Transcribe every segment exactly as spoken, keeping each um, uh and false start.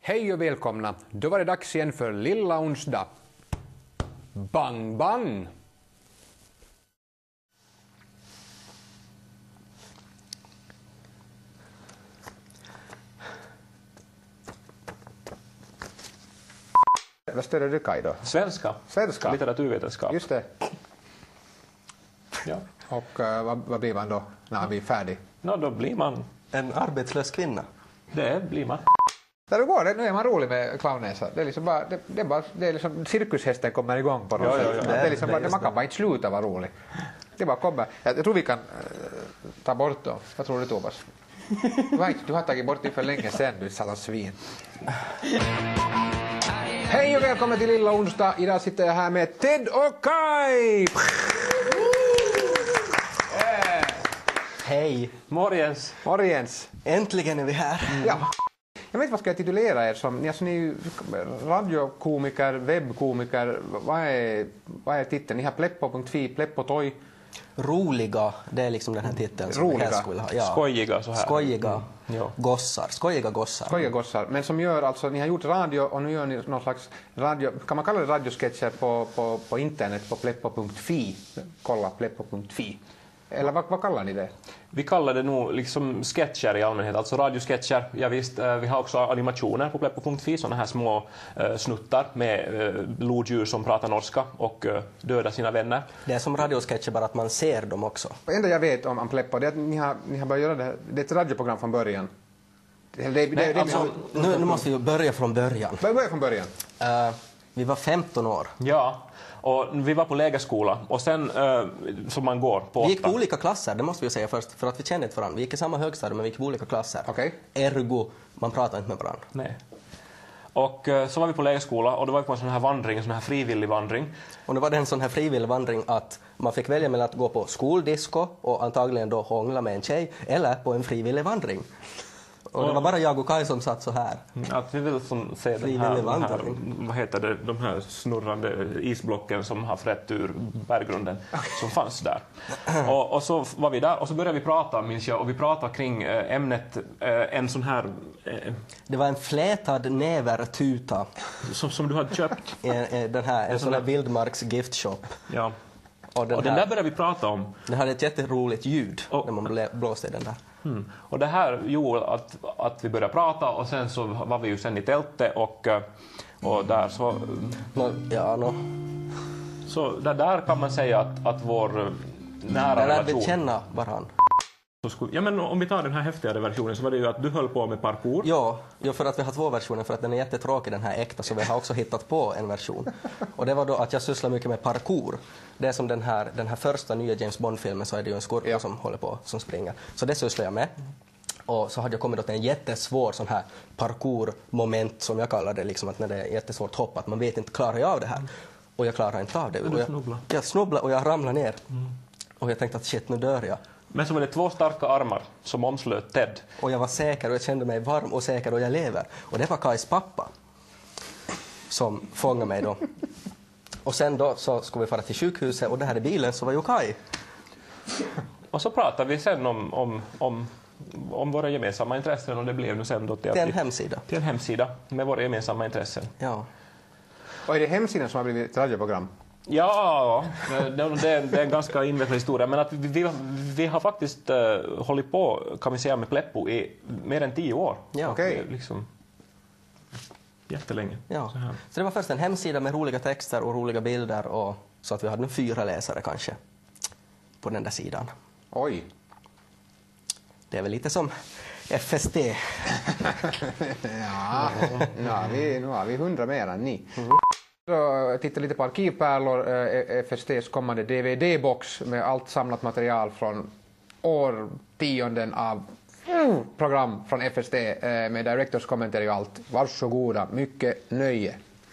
Hej och välkomna, då var det dags igen för Lilla onsdag. Bang bang! Vad studerar du, Kaj, då? Svenska. Svenska? Litteraturvetenskap. Just det. Ja. Och uh, vad, vad blir man då när vi är färdig? No, då blir man... En arbetslös kvinna. Det blir man. Där det går, det, nu är man rolig med clownnäsa. Det är liksom bara, det, det är bara, det är liksom cirkushästen kommer igång på något Ja, ja, sätt. ja. Det är liksom Det bara, är just man kan det. bara inte sluta vara rolig. Det bara kommer. Jag, jag tror vi kan uh, ta bort dem. Vad tror du, Thomas? Du har, inte, du har tagit bort det för länge sedan, du salla svin. Hej och välkommen till Lilla onsdag. Idag sitter jag här med Ted och Kai. Hej! Morgens. Morgens. Äntligen är vi här. Ja. Jag vet inte vad ska jag titulera er som. Alltså, ni är ju radiokomiker, webbkomiker. Vad är, vad är titeln? Ni har Pleppo punkt fi, Pleppo Toy. Roliga, det är liksom den här titeln som Roliga. vi helst vill ha. Ja. Skojiga så här. Skojiga Mm. Ja. gossar. Skojiga gossar. Skojiga gossar. Men som gör alltså, ni har gjort radio och nu gör ni någon slags radio, kan man kalla det radiosketcher på, på, på internet på Pleppo punkt fi. Kolla Pleppo punkt fi. Eller vad, vad kallar ni det? Vi kallar det nog liksom sketcher i allmänhet, alltså radiosketcher. Ja, visst, eh, vi har också animationer på Pleppo punkt fi, sådana här små eh, snuttar med eh, loddjur som pratar norska och eh, dödar sina vänner. Det är som radiosketcher, bara att man ser dem också. Det enda jag vet om, om Pleppo det är att ni har, ni har börjat göra det här. Det är ett radioprogram från början. Det, det, det, Nej, det, alltså, Nu, nu måste vi ju börja från början. Börja från början. Eh, vi var femton år. Ja, och vi var på lägerskola och sen eh, som man går på Vi gick på åtta. olika klasser, det måste vi säga först, för att vi kände inte varandra. Vi gick i samma högstadie, men vi gick på olika klasser. Okej. Ergo, man pratar inte med varandra. Nej. Och eh, så var vi på lägerskola och då var vi på en sån här vandring, en sån här frivillig vandring. Och nu var det en sån här frivillig vandring att man fick välja mellan att gå på skoldisco och antagligen då hångla med en tjej, eller på en frivillig vandring. Och det var bara jag och Kai som satt så här. Att vi vill som se den Frivillig här, den här, vandring. vad heter det, de här snurrande isblocken som har frätt ur berggrunden som fanns där. Och, och så var vi där och så började vi prata, minns jag, och vi pratade kring eh, ämnet eh, en sån här eh, Det var en flätad nävertuta. som, som du hade köpt. En, en, den här, en sån här Vildmarks gift shop. Ja. Och den, Och den här, där började vi prata om. den hade ett jätteroligt ljud Och- när man blä- blåste i den där. Mm. Och det här gjorde att, att vi började prata och sen så var vi ju sen i tältet och, eh, och där så, Nå, ja, no. så där, där kan man säga att, att vår eh, nära Där lärde relation... vi känna varann. Så skulle, ja, men om vi tar den här häftigare versionen så var det ju att du höll på med parkour. Ja, ja, för att vi har två versioner, för att den är jättetråkig den här äkta, så vi har också hittat på en version. Och det var då att jag sysslar mycket med parkour. Det är som den här, den här första nya James Bond-filmen, så är det ju en skurk Ja. som håller på, som springer. Så det sysslar jag med. Och så hade jag kommit då till en jättesvår sån här parkour-moment, som jag kallar det, liksom att när det är jättesvårt hopp, att man vet inte, klarar jag av det här? Och jag klarar inte av det. du Och jag, snubblar. jag snubblar och jag ramlar ner. Och jag tänkte att shit, nu dör jag. Men så var det två starka armar som omslöt Ted. Och jag var säker och jag kände mig varm och säker och jag lever. Och det var Kais pappa som fångade mig då. Och sen då så skulle vi fara till sjukhuset och det här i bilen så var ju Kai. Och så pratade vi sen om, om, om, om våra gemensamma intressen och det blev nu sen då till, Till att en vi, hemsida. till en hemsida med våra gemensamma intressen. Ja. Och är det hemsidan som har blivit ett radioprogram? Ja, det, det, är, det är en ganska invecklad historia, men att vi, vi, vi har faktiskt uh, hållit på, kan vi säga, med Pleppo i mer än tio år. Ja. Okej. Det är liksom jättelänge. Ja. Så här. Så det var först en hemsida med roliga texter och roliga bilder, och så att vi hade nu fyra läsare kanske på den där sidan. Oj. Det är väl lite som F S D. Ja, nu har vi, nu har vi hundra mer än ni. Så titta lite på arkivpärlor, eh, F S D:s kommande D V D-box med allt samlat material från årtionden av mm, program från F S D eh, med directors commentary och allt. Varsågoda, mycket nöje.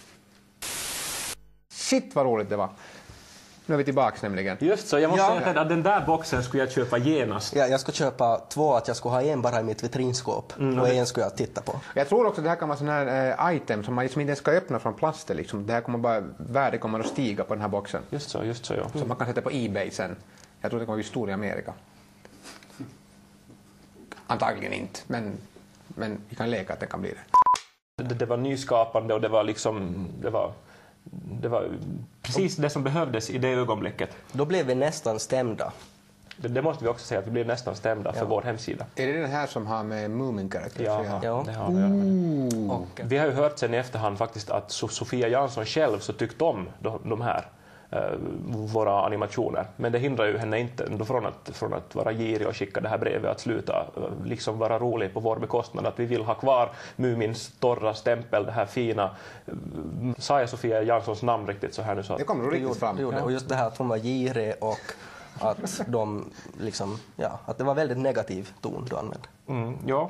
Shit vad roligt det var. Nu är vi tillbaks nämligen. Just så, jag måste Ja. säga att den där boxen skulle jag köpa genast. Ja, jag ska köpa två, att jag ska ha en bara i mitt vitrinskåp och en ska jag titta på. Jag tror också att det här kan vara sån här eh, item som man liksom inte ens ska öppna från plaster. Liksom. Det här kommer bara, värdet kommer att stiga på den här boxen. Just så, just så, ja. Som man kan sätta på eBay sen. Jag tror det kommer att bli stor i Amerika. Antagligen inte, men, men vi kan leka att det kan bli det. Det, det var nyskapande och det var liksom, det var, det var precis det som behövdes i det ögonblicket. Då blev vi nästan stämda. Det, det måste vi också säga, att vi blev nästan stämda ja. för vår hemsida. Är det den här som har med Moomin-karaktär? Ja, ja, det har vi. Och vi har ju hört sen i efterhand faktiskt att Sofia Jansson själv så tyckte om de, de här våra animationer. Men det hindrar ju henne inte ändå från att, från att vara girig och skicka det här brevet att sluta liksom vara rolig på vår bekostnad. Att vi vill ha kvar Mumins torra stämpel, det här fina. Sa jag Sofia Janssons namn riktigt så här nu? Så att det kommer riktigt fram. Ja. Och just det här att hon var girig och att de liksom, ja, att det var väldigt negativ ton du använde. Mm, ja.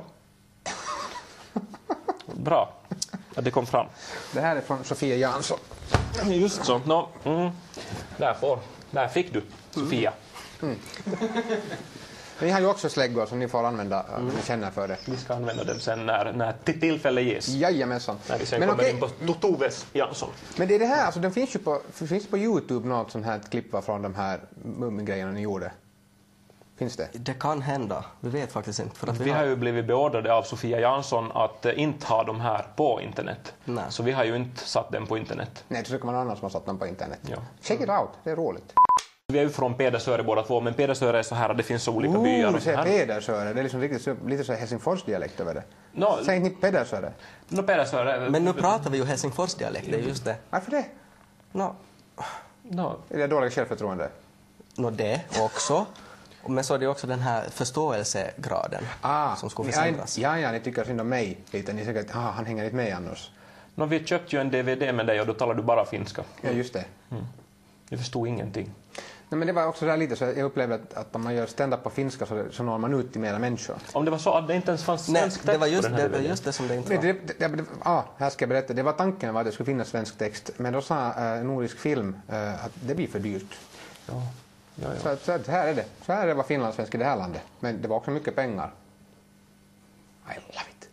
Bra att det kom fram. Det här är från Sofia Jansson. Just så. No, mm. där, får, där fick du, Sofia. Mm. Ni har ju också släggor som ni får använda om mm. ni känner för det. Vi ska använda dem sen när, när tillfälle ges. Jajamensan. När vi sen men kommer okej. in på Toves Jansson. Men det är det här, alltså, den finns ju på, finns på YouTube något sånt här klipp från de här Moomin-grejerna ni gjorde. Finns det? Det kan hända. Vi vet faktiskt inte. För att vi, vi har... har ju blivit beordrade av Sofia Jansson att uh, inte ha de här på internet. Nej. Så vi har ju inte satt dem på internet. Nej, det ska man annan som har satt dem på internet. Ja. Check it out, det är roligt. Vi är ju från Pedersöre båda två, men Pedersöre är så här att det finns så olika oh, byar. Och så här. Pedersöre, det är liksom riktigt så, lite så Helsingfors-dialekt över det. No, Säg inte Pedersöre. No, Pedersöre. Men nu pratar vi ju Helsingfors-dialekt, det är just det. Varför det? No. No. Är det dåligt självförtroende? No, det också. Men så är det också den här förståelsegraden ah, som ska försämras. Ja, ja, ni tycker synd om mig lite. Ni säger att ah, han hänger inte med annars. No, vi köpte ju en D V D med dig och då talar du bara finska. Ja, just det. Mm. Jag förstod ingenting. Nej, men det var också där lite så jag upplevde att, att om man gör stand-up på finska så, så når man ut till mera människor. Om det var så att det inte ens fanns Nej, svensk text det var just på den här det, just det som det inte var. var. Det, det, det, det, ah, här ska jag berätta. Det var tanken var att det skulle finnas svensk text. Men då sa uh, Nordisk Film uh, att det blir för dyrt. Ja. Ja, ja. Så, så, så här är det. Så här är det var finlandssvensk i det här landet. Men det var också mycket pengar. I love it.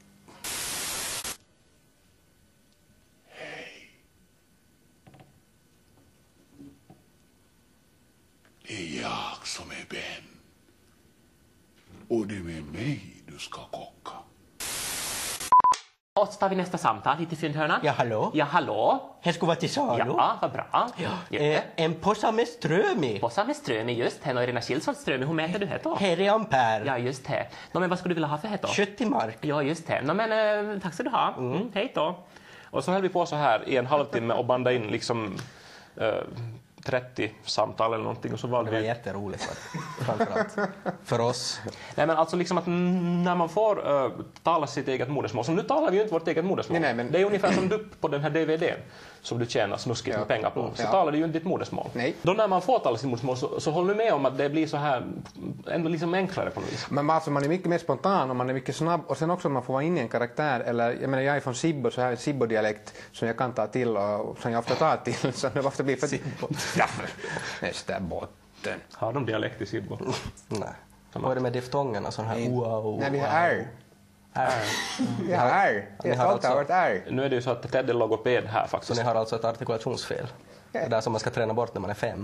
Hej. Det är jag som är Ben. Och det är med mig du ska kocka. Och så tar vi nästa samtal hit till fyndhörnan. Ja, hallå? Ja, hallå? Här ska vara till salu. Ja, vad bra. Ja. Eh, en påse med ström i. Påsa med ström i, just det. Och Irina Kilsson ström i, hur mäter du det då? Här är ampere. Ja, just det. Nå, men vad skulle du vilja ha för det då? sjuttio mark. Ja, just det. Nå, men eh, tack ska du ha. Mm. Mm, hej då. Och så höll vi på så här i en halvtimme och banda in liksom eh, trettio samtal eller någonting och så valde Det var vi... jätteroligt framförallt för oss. Nej, men alltså liksom att när man får uh, tala sitt eget modersmål, så nu talar vi ju inte vårt eget modersmål. Nej, nej, men... Det är ungefär som du på den här D V D:n som du tjänar snuskigt ja. med pengar på. Så ja. talar du ju inte ditt modersmål. Nej. Då när man får tala sitt modersmål så, så håller du med om att det blir så här ändå liksom enklare på något vis. Men alltså, man är mycket mer spontan och man är mycket snabb och sen också att man får vara inne i en karaktär eller jag menar jag är från Sibbo så här är Sibbo-dialekt som jag kan ta till och som jag ofta tar till så det ofta blir för... Sibbo. Ja, nästa botten. Har de dialekt i Sibbo? Nej. Vad är det med diftongerna? Sån här Nej. wow, Nej, vi har wow. R. R. Vi har R. Vi Ni har har alltid alltså- varit R. Nu är det ju så att Ted är logoped här Så faktiskt. ni har alltså ett artikulationsfel? Det är där som man ska träna bort när man är fem.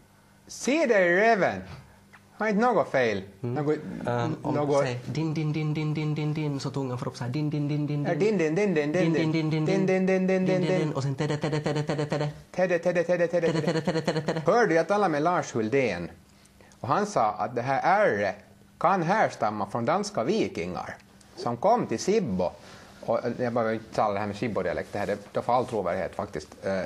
Se dig Reven! Har inte något fel. Något... Um, om man något... säger din, din, din, din, din, din, din, så tungan får upp så här din, din, din, din, Ja, din, din, din, din, din, din, din, din, din, din, din, din, din, din. och sen tedde, tedde, tedde, tedde, tedde, Tedde, tedde, tedde, tedde, tedde, tedde. tedde, tedde, tedde. Hörde jag tala med Lars Huldén och han sa att det här R kan härstamma från danska vikingar som kom till Sibbo. Och jag behöver inte tala det här med Sibbo-dialekt, det här är då för all trovärdighet faktiskt.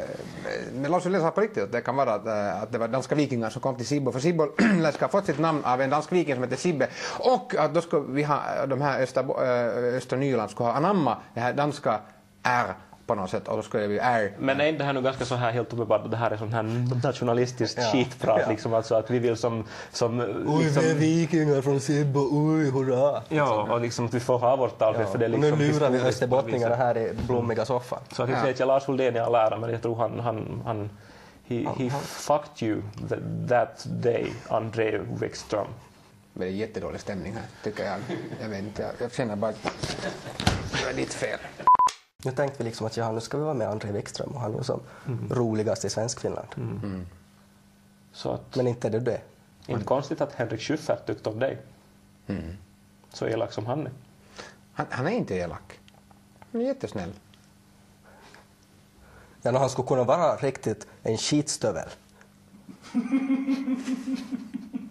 Men Lars Huldén sa på riktigt att det kan vara att, att det var danska vikingar som kom till Sibbo. För Sibbo ska ha fått sitt namn av en dansk viking som heter Sibbe. Och att då ska vi ha, de här Öster, Östernyland ska ha anamma det här danska R på något sätt och då skulle det bli R. Men är inte det här nu ganska så här helt uppenbart att det här är sån här nationalistiskt Ja. skitprat Ja. liksom, alltså att vi vill som... som Oj, liksom, vi är vikingar från Sibbo, oj, hurra! ja, och liksom att vi får ha vårt tal Ja. för det är Och liksom... nu lurar vi historiskt österbottningarna på här i blommiga soffan. så att jag Ja. säger att Lars Huldén är all ära, men jag tror han... han, han he, he fucked you that, that day, André Wikström. Men det är jättedålig stämning här, tycker jag. Jag vet inte, jag, jag känner bara att det är ditt fel. Nu tänkte vi liksom att ja, nu ska vi vara med André Wikström och han är ju som roligast i Svenskfinland. Mm. Så att, Men inte är det det. inte konstigt att Henrik Schyffert tyckte om dig. Mm. Så elak som han är. Han, han är inte elak. Han är jättesnäll. Ja, no, han skulle kunna vara riktigt en skitstövel.